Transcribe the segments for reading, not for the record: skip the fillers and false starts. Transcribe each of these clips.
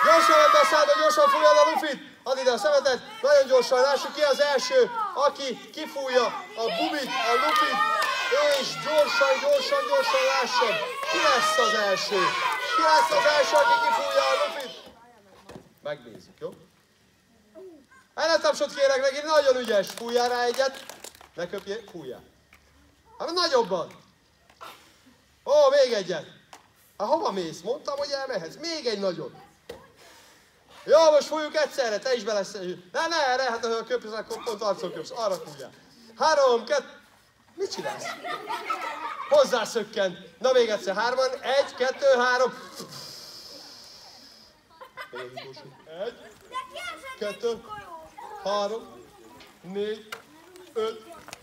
Gyorsan vedd be a szádba, gyorsan fújjad a lufit. Add ide a szemetet. Nagyon gyorsan, lássuk ki az első, aki kifújja a bubit, a lufit. És gyorsan lássam. Ki lesz az első? Ki lesz az első, aki kifújja a lufit? Megnézzük, jó? Ne tapsot kérek neki, nagyon ügyes. Fújjál rá egyet. Ne köpjél, fújjál. Hát nagyobban. Ó, még egyet. Hát hova mész? Mondtam, hogy elmehetsz. Még egy nagyot. Jó, most fújjuk egyszerre, te is beleszél. Ne, erre, hát ha köpsz, akkor pont arcon köpsz. Arra fújjál. 3, 2... Mit csinálsz? Hozzászökkent. Na még egyszer, 3, 1, 2, 3. 1, 2, 3, 4, 5,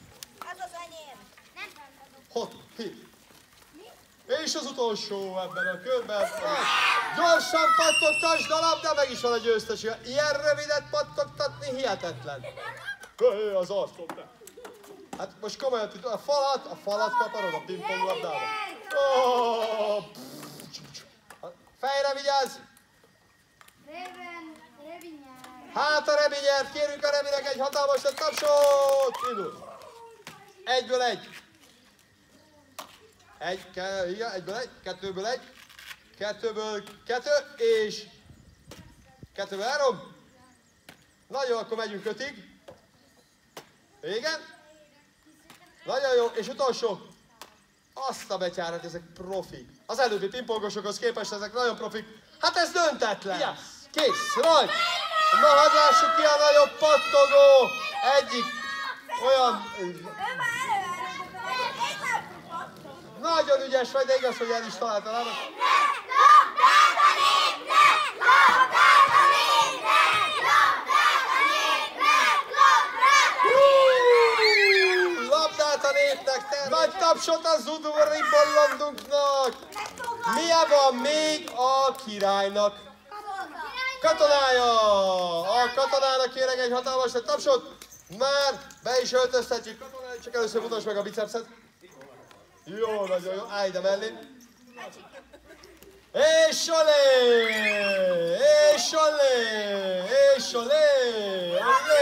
6, 7. És az utolsó ebben a körben. Gyorsan pattogtasd a labda, meg is van a győztes. Ilyen rövidet pattogtatni hihetetlen. Az arcom te. Hát most komolyan, a falat kaparod a pingpong labdába. Fejre vigyázz! Rebi nyert. Hát a Rebi nyert, kérjük a Rebinek egy hatalmas tapsot! Indul! 1-ből 1. Igen, 1-ből 1, 2-ből 1, 2-ből 2, és 2-ből 3. Nagyon, akkor megyünk 5-ig. Igen. Nagyon jó, és utolsó. Azt a betyárat, ezek profik. Az előbbi pingpongosokhoz képest ezek nagyon profik. Hát ez döntetlen. Yes. Kész, rajt. Na, hadd lássuk ki a nagyobb pattogó. Egyik olyan... Nagyon ügyes vagy, de igaz, hogy el is találtál. Labdát a népnek, nagy tapsot az udvari bolondunknak. Milyen van még a királynak? Katonája! A katonának kérek egy hatalmas tapsot. Már be is öltöztetjük. Katonája, csak először mutasd meg a bicepszet. Jó, nagyon jó. Állj ide mellé. És olé! És olé! És olé! Olé!